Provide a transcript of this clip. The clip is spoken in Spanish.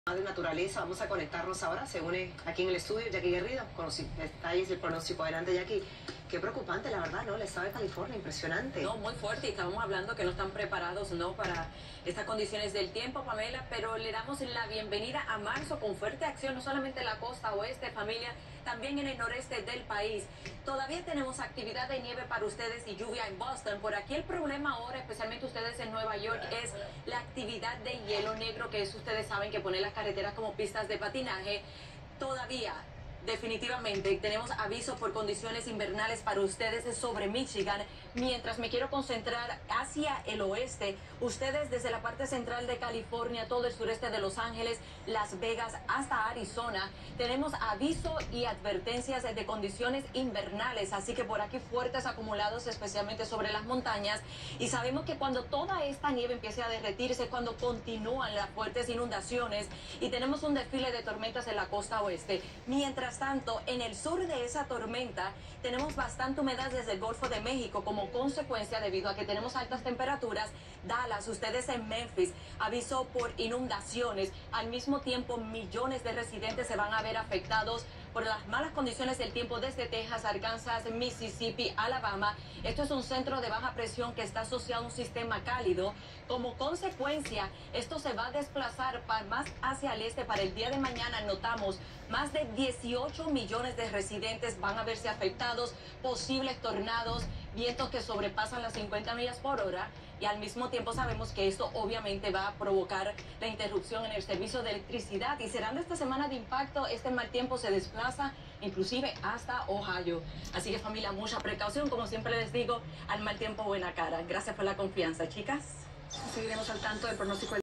de naturaleza. Vamos a conectarnos ahora. Se une aquí en el estudio Jackie Garrido. Está ahí el pronóstico. Adelante, Jackie. Qué preocupante, la verdad, ¿no? El estado de California, impresionante. No, muy fuerte. Y estábamos hablando que no están preparados, ¿no?, para estas condiciones del tiempo, Pamela, pero le damos la bienvenida a marzo con fuerte acción, no solamente en la costa oeste, familia, también en el noreste del país. Todavía tenemos actividad de nieve para ustedes y lluvia en Boston. Por aquí el problema ahora, especialmente ustedes en Nueva York, es la actividad de hielo negro, que es, ustedes saben, que pone las carreteras como pistas de patinaje. Todavía, definitivamente, tenemos aviso por condiciones invernales para ustedes sobre Michigan. Mientras me quiero concentrar hacia el oeste, ustedes desde la parte central de California, todo el sureste de Los Ángeles, Las Vegas, hasta Arizona, tenemos aviso y advertencias de condiciones invernales. Así que por aquí fuertes acumulados, especialmente sobre las montañas. Y sabemos que cuando toda esta nieve empiece a derretirse, cuando continúan las fuertes inundaciones y tenemos un desfile de tormentas en la costa oeste. Mientras tanto, en el sur de esa tormenta tenemos bastante humedad desde el Golfo de México como consecuencia, debido a que tenemos altas temperaturas. Dallas, ustedes en Memphis, aviso por inundaciones. Al mismo tiempo, millones de residentes se van a ver afectados por las malas condiciones del tiempo desde Texas, Arkansas, Mississippi, Alabama. Esto es un centro de baja presión que está asociado a un sistema cálido. Como consecuencia, esto se va a desplazar más hacia el este. Para el día de mañana notamos más de 18 millones de residentes van a verse afectados, posibles tornados, vientos que sobrepasan las 50 millas por hora, y al mismo tiempo sabemos que esto obviamente va a provocar la interrupción en el servicio de electricidad, y serán de esta semana de impacto. Este mal tiempo se desplaza inclusive hasta Ohio. Así que, familia, mucha precaución. Como siempre les digo, al mal tiempo buena cara. Gracias por la confianza, chicas. Seguiremos al tanto del pronóstico.